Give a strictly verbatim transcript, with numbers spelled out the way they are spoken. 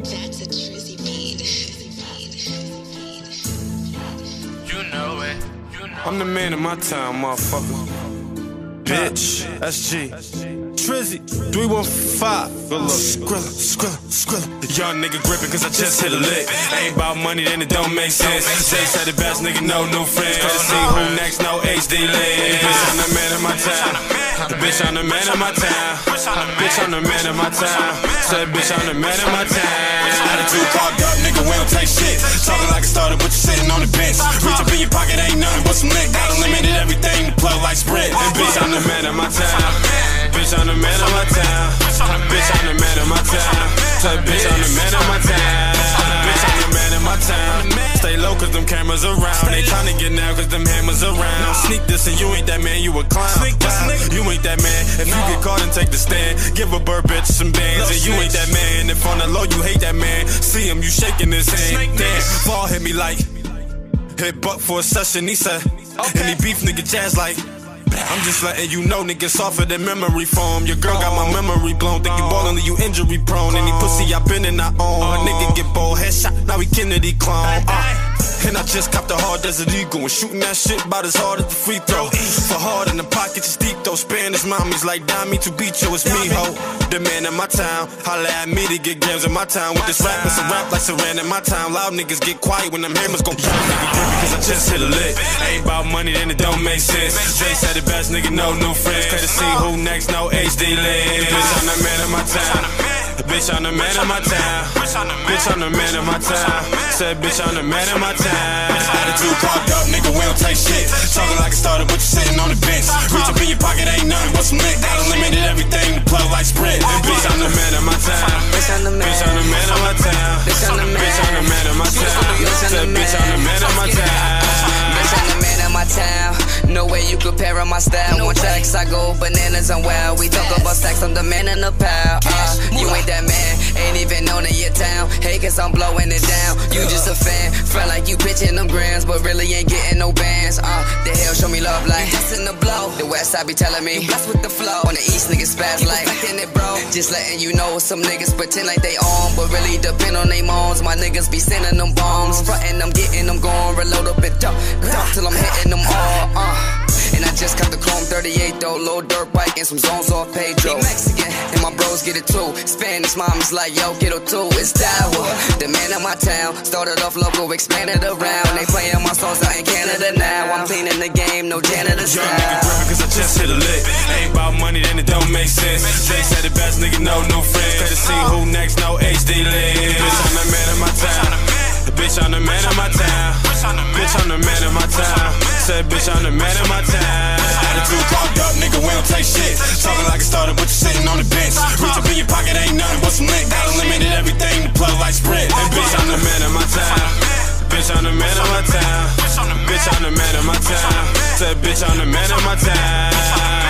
That's a Trizzy beat. You know it. You know I'm the man of my time, motherfucker. Bitch, S G. Trizzy, three one five. Good luck. Skrilla, skrilla, skrilla. Young nigga gripping cause I just hit a lick. Ain't about money, then it don't make sense. Jay said the best nigga, no new friends. Gotta see who next, no H D lit. Bitch, I'm the man of my time. Bitch, I'm the man of my time. Bitch, I'm the man of my time. Said, bitch, I'm the man of my time. Attitude parked up, nigga, we don't take shit. Talking like a starter, but you sitting on the bench. Reach up in your pocket, ain't nothing but some lick. Got unlimited everything, plug like Sprint. Bitch, I'm the man of my time. Bitch, I'm the man of my time. Bitch, I'm the man of my time. Said, bitch, I'm the man of my time. Bitch, I'm the man of my time. Stay low cause them cameras around. They tryna get now cause them hammers around. Sneak this and you ain't that man, you a clown. You ain't that man. If you get caught and take the stand, give a bird bitch some bands. And you ain't that man. If on the low you hate that man, see him, you shaking his hand. Damn, ball hit me like hit buck for a session, he said. Any beef nigga jazz like I'm just letting you know, nigga, softer than memory foam. Your girl got my memory blown. Think you ballin', leave you injury prone. Any pussy I been in, I own. A nigga get bold, headshot, now he Kennedy clone. Uh. And I just copped a hard desert eagle and shooting that shit about as hard as the free throw. For hard in the pockets, it's deep though. Spanish mommies like Dami to beat you, it's me, ho. The man in my town, holla at me to get grams in my town. With this rap, it's a rap like Saran in my town. Loud niggas get quiet when them hammers go pop. Nigga gripping cause I just hit a lick. Ain't about money, then it don't make sense. Jay said the best nigga, no new friends. Cause to see who next, no H D lit. Bitch, I'm the man of my town. Bitch, I'm the man of my town. Bitch, I'm the man of my town. Said, bitch, I'm the man of my town. Attitude parked up, nigga, we don't take shit. Talking like a starter, but you sitting on the bench. Reach up in your pocket, ain't nothing but some lick. Got unlimited everything, plug like Sprint. Bitch, I'm the man of my time. Bitch, I'm the man. Bitch, I'm the man of my time. Bitch, I'm the man. Bitch, I'm the man of my time. Said, bitch, I'm the man of my time. Bitch, I'm the man of my town. No way you compare on my style. One tracks, I go bananas, I'm wild. We talk about stacks, I'm the man in the pile. Uh, you ain't that man, ain't even known in your town. Hey, cause I'm blowing it down. You just a fan, front like you pitching them grams, but really ain't getting no bands. Uh, the hell show me love like this in the blow. The west side be telling me, blessed with the flow. On the east, niggas spaz like, in it, bro. Just letting you know, some niggas pretend like they on, but really depend on they moms. My niggas be sending them bombs, frontin' them, getting them going, reload up and dump, dump till I'm hitting them all. Uh. And I just got the Chrome thirty-eight though, low dirt bike and some zones off Pedro. Mexican, and my bros get it too. Spanish moms like, yo, get it too. It's Dawa, the man of my town. Started off local, expanded around. They playin' my songs out in Canada now. I'm cleaning the game, no janitor style. Young nigga gripping cause I just hit a lick. Ain't about money, then it don't make sense. Jay said the best nigga, no new friends. Cause to see who next, no H D lit. Bitch, I'm the man of my time. Bitch, I'm the man of my time. Bitch, I'm the man of my time. Said, bitch, I'm the man of my time. Attitude parked up, nigga, we don't take shit. Talking like a starter, but you sitting on the bench. Reach up in your pocket, ain't nothing but some lick. Got unlimited everything, plug like Sprint. And bitch, I'm the man of my time. Bitch, I'm the man of my time. Bitch, I'm the man of my time. Said, bitch, I'm the man of my time.